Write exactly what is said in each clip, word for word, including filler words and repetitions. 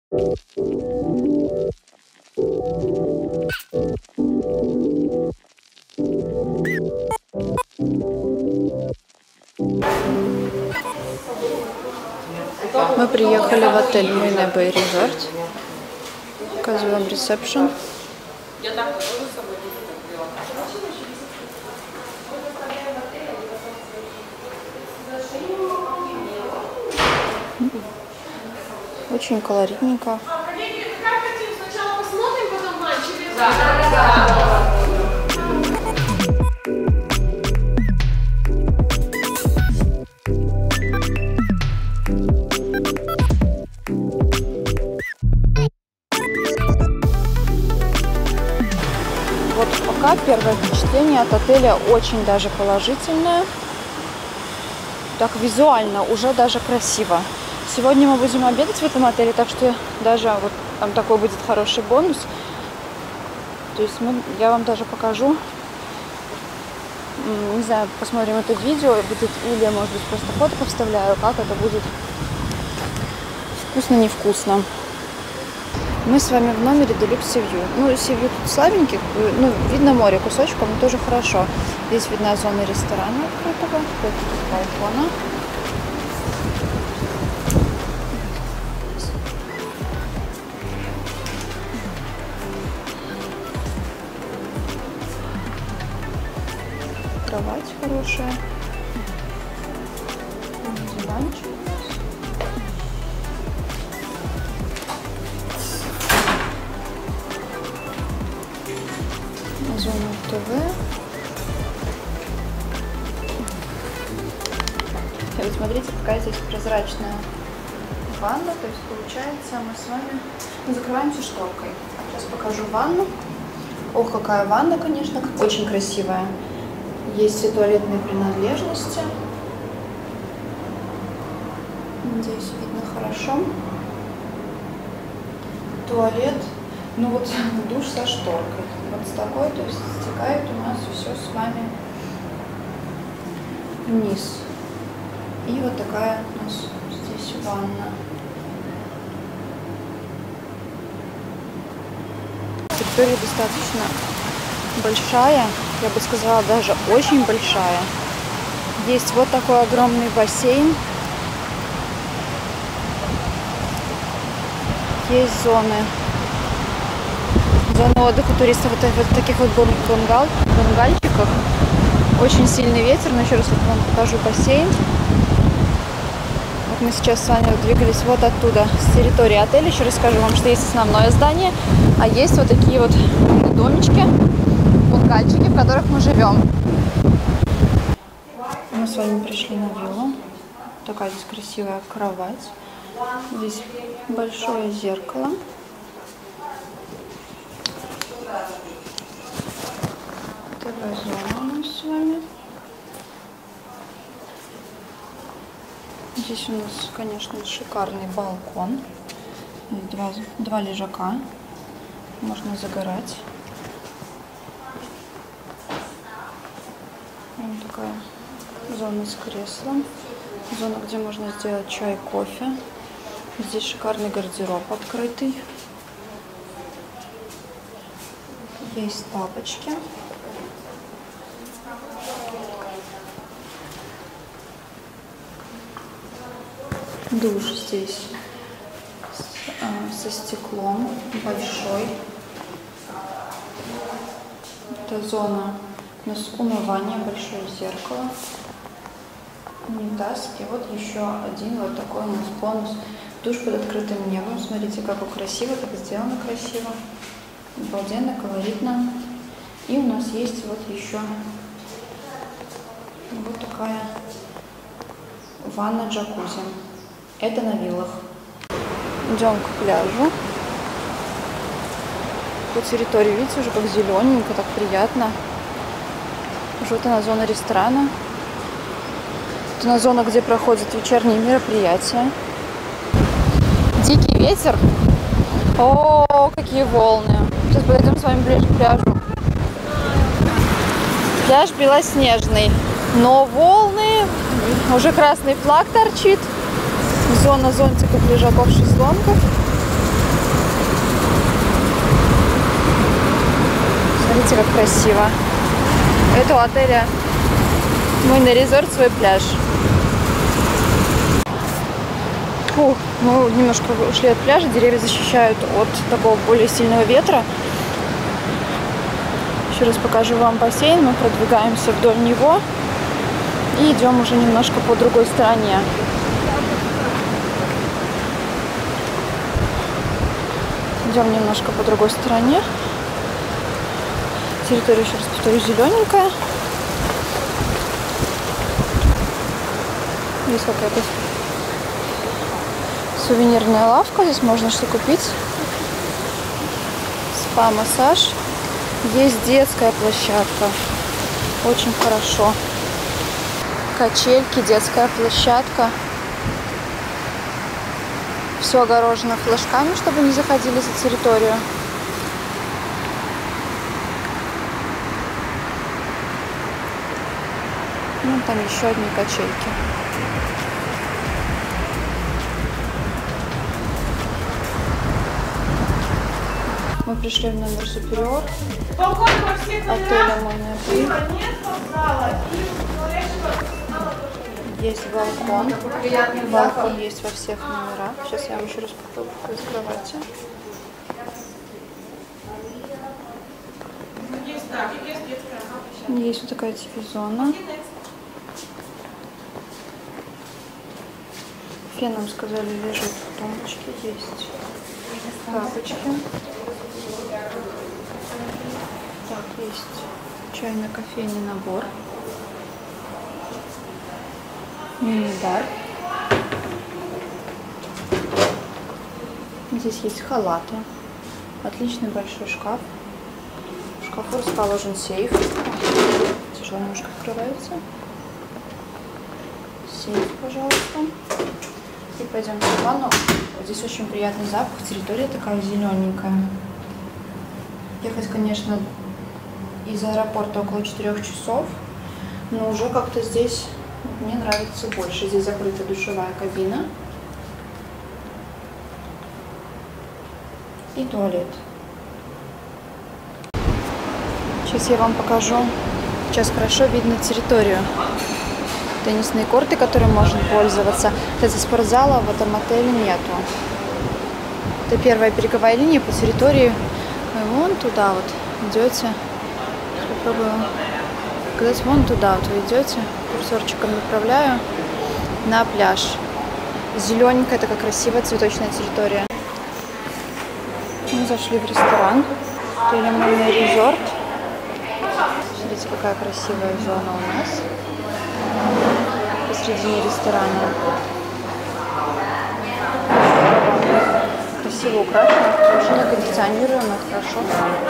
Мы приехали в отель Marina Bay Resort. Показываю вам ресепшн. Очень колоритненько. Вот пока первое впечатление от отеля очень даже положительное. Так визуально уже даже красиво. Сегодня мы будем обедать в этом отеле, так что даже вот там такой будет хороший бонус. То есть мы, я вам даже покажу, не знаю, посмотрим это видео, будет, или, может быть, просто фотку вставляю, как это будет вкусно-невкусно. Мы с вами в номере Deluxe Sea View. Ну, Sea View тут слабенький, ну, видно море кусочком, но тоже хорошо. Здесь видна зона ресторана открытого, тут балкона. Кровать хорошая. Диванчик. Зона ТВ. И вот смотрите, какая здесь прозрачная ванна. То есть получается, мы с вами закрываемся шторкой. Сейчас покажу ванну. Ох, какая ванна, конечно, очень красивая. Есть все туалетные принадлежности. Здесь видно хорошо. Туалет. Ну вот душ со шторкой. Вот с такой, то есть стекает у нас все с вами вниз. И вот такая у нас здесь ванна. Территория достаточно большая, я бы сказала, даже очень большая. Есть вот такой огромный бассейн. Есть зоны. Зона отдыха туристов вот в таких вот бунгал, бунгальчиках. Очень сильный ветер, но еще раз вам покажу бассейн. Вот мы сейчас с вами двигались вот оттуда, с территории отеля. Еще раз скажу вам, что есть основное здание, а есть вот такие вот домички, бунгальчики, в которых мы живем. Мы с вами пришли на виллу. Такая здесь красивая кровать. Здесь большое зеркало. ТВ-зона у нас с вами. Здесь у нас, конечно, шикарный балкон. Два, два лежака. Можно загорать. Вот такая зона с креслом. Зона, где можно сделать чай, кофе. Здесь шикарный гардероб открытый. Есть тапочки. Душ здесь со стеклом большой. Это зона у нас умывания, большое зеркало, унитаз. И вот еще один вот такой у нас бонус. Душ под открытым небом. Смотрите, как красиво, как сделано красиво. Обалденно, колоритно. И у нас есть вот еще вот такая ванна джакузи. Это на виллах. Идем к пляжу. По территории, видите, уже как зелененько, так приятно. Уже вот она зона ресторана. Это на зона, где проходят вечерние мероприятия. Дикий ветер. О, какие волны. Сейчас подойдем с вами ближе к пляжу. Пляж белоснежный, но волны, уже красный флаг торчит. Зона зонтиков, лежаков, шезлонгов. Смотрите, как красиво. Это у отеля Муйне Резорт свой пляж. Фух, мы немножко ушли от пляжа. Деревья защищают от такого более сильного ветра. Еще раз покажу вам бассейн. Мы продвигаемся вдоль него и идем уже немножко по другой стороне. Идем немножко по другой стороне. Территория, еще раз повторю, зелененькая. Есть какая-то сувенирная лавка. Здесь можно что купить. Спа-массаж. Есть детская площадка. Очень хорошо. Качельки, детская площадка. Все огорожено флажками, чтобы не заходили за территорию. Ну, там еще одни качельки. Мы пришли в номер Супериор отеля Муйне Бэй. Есть балкон. Балкон есть во всех номерах. Сейчас я вам еще раз попробую из кровати. Есть вот такая телевизионная. Фен, нам сказали, лежит в тумбочке. Есть тапочки. Так, есть чайно-кофейный набор. Мини-бар. Здесь есть халаты. Отличный большой шкаф. В шкафу расположен сейф. Тяжело немножко открывается. Сейф, пожалуйста. И пойдем в ванну. Здесь очень приятный запах. Территория такая зелененькая. Ехать, конечно, из аэропорта около четырёх часов. Но уже как-то здесь мне нравится больше. Здесь закрыта душевая кабина. И туалет. Сейчас я вам покажу. Сейчас хорошо видно территорию. Теннисные корты, которыми можно пользоваться. Кстати, спортзала в этом отеле нету. Это первая береговая линия по территории. Вы вон туда вот идете. Попробую показать. Вон туда вот вы идете. Курсорчиком направляю на пляж. Зелененькая, такая красивая цветочная территория. Мы зашли в ресторан. Отель Муйне Резорт. Смотрите, какая красивая зона у нас посредине ресторана. Красиво украшено, очень кондиционируемо, хорошо.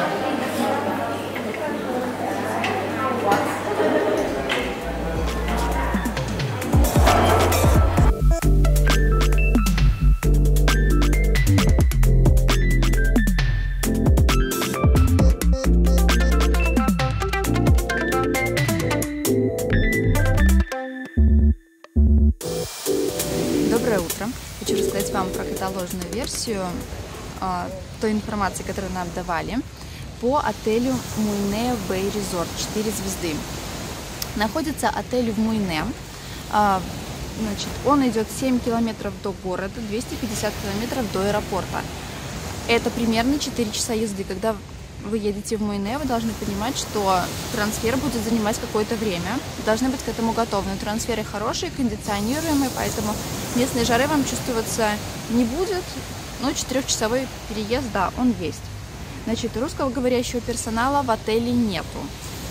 Доброе утро. Хочу рассказать вам про каталожную версию э, той информации, которую нам давали по отелю Муйне Бэй Резорт четыре звезды. Находится отель в Муйне. Э, значит, он идет семь километров до города, двести пятьдесят километров до аэропорта. Это примерно четыре часа езды. Когда вы едете в Муйне, вы должны понимать, что трансфер будет занимать какое-то время. Должны быть к этому готовы. Но трансферы хорошие, кондиционируемые, поэтому местной жары вам чувствоваться не будет. Но четырехчасовой переезд, да, он есть. Значит, русскоговорящего персонала в отеле нету.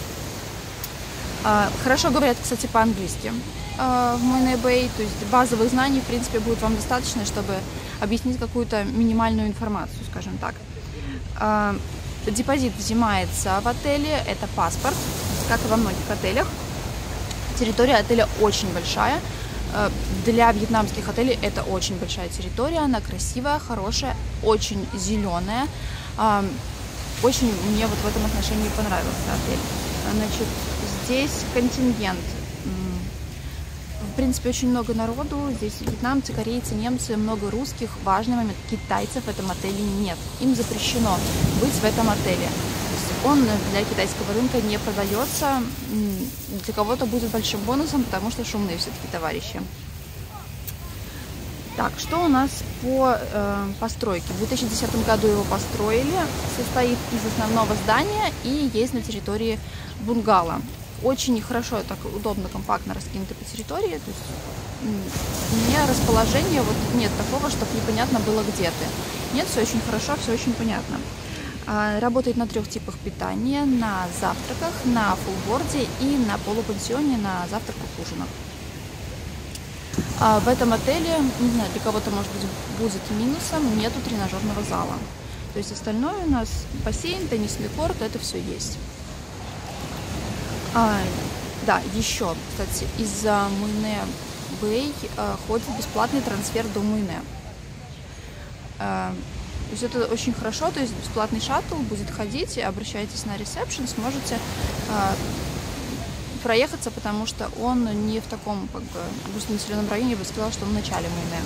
Хорошо говорят, кстати, по-английски в Муйне Бэй. То есть базовых знаний, в принципе, будет вам достаточно, чтобы объяснить какую-то минимальную информацию, скажем так. Депозит взимается в отеле, это паспорт, как и во многих отелях. Территория отеля очень большая. Для вьетнамских отелей это очень большая территория, она красивая, хорошая, очень зеленая. Очень мне вот в этом отношении понравился отель. Значит, здесь контингент. В принципе, очень много народу. Здесь вьетнамцы, корейцы, немцы, много русских. Важный момент, китайцев в этом отеле нет. Им запрещено быть в этом отеле. он для китайского рынка не продается. Для кого-то будет большим бонусом, потому что шумные все-таки товарищи. Так, что у нас по э, постройке? В две тысячи десятом году его построили. Состоит из основного здания и есть на территории бунгало. Очень хорошо, так удобно, компактно раскинуто по территории. То есть, у меня расположение, вот нет такого, чтобы непонятно было, где ты. Нет, все очень хорошо, все очень понятно. А, работает на трех типах питания: на завтраках, на фулборде и на полупансионе, на завтраках, ужинах. А в этом отеле, не знаю, для кого-то, может быть, будет минусом, нету тренажерного зала. То есть остальное у нас бассейн, теннисный корт, это все есть. А, да, еще, кстати, из-за Муйне Бэй а, ходит бесплатный трансфер до Муйне. А, то есть это очень хорошо, то есть бесплатный шаттл будет ходить, обращайтесь на ресепшн, сможете а, проехаться, потому что он не в таком, как бы, густонаселенном районе, я бы сказала, что он в начале Муйне.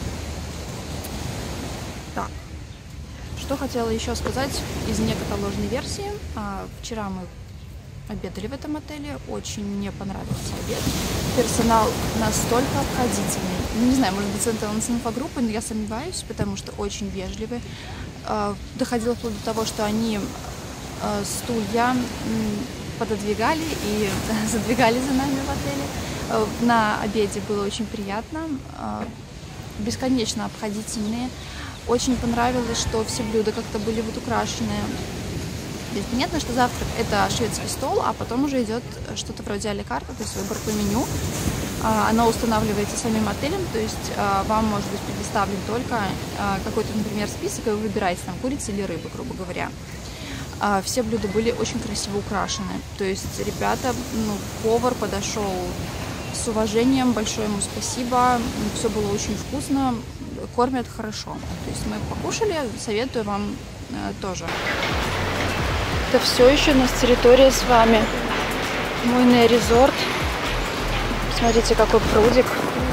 Так, что хотела еще сказать из некаталожной версии. А, вчера мы обедали в этом отеле, очень мне понравился обед. Персонал настолько обходительный. Не знаю, может быть, это с инфогруппы, но я сомневаюсь, потому что очень вежливый. А, доходило вплоть до того, что они а, стулья пододвигали и задвигали за нами в отеле. На обеде было очень приятно, бесконечно обходительные. Очень понравилось, что все блюда как-то были вот украшены. Понятно, что завтрак — это шведский стол, а потом уже идет что-то вроде а-ля-карта, то есть выбор по меню. Оно устанавливается самим отелем, то есть вам может быть предоставлен только какой-то, например, список, и вы выбираете там курица или рыба, грубо говоря. Все блюда были очень красиво украшены. То есть ребята, ну, повар подошел с уважением, большое ему спасибо. Все было очень вкусно, кормят хорошо. То есть мы покушали, советую вам э, тоже. Это все еще у нас территория с вами. Муйне резорт. Смотрите, какой прудик.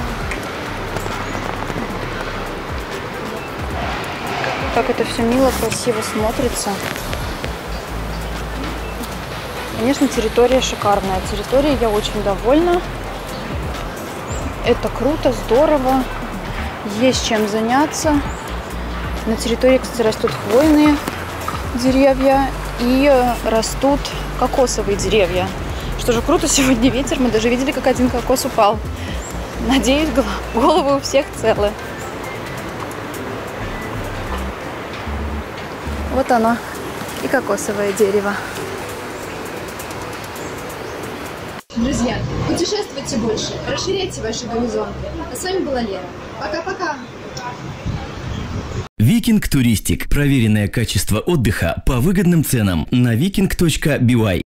Как это все мило, красиво смотрится. Конечно, территория шикарная. Территория, я очень довольна. Это круто, здорово. Есть чем заняться. На территории, кстати, растут хвойные деревья и растут кокосовые деревья. Что же круто, сегодня ветер. Мы даже видели, как один кокос упал. Надеюсь, головы у всех целы. Вот оно, и кокосовое дерево. Друзья, путешествуйте больше, расширяйте ваши горизонты. А с вами была Лера. Пока-пока! Викинг Туристик. Проверенное качество отдыха по выгодным ценам на викинг точка би уай.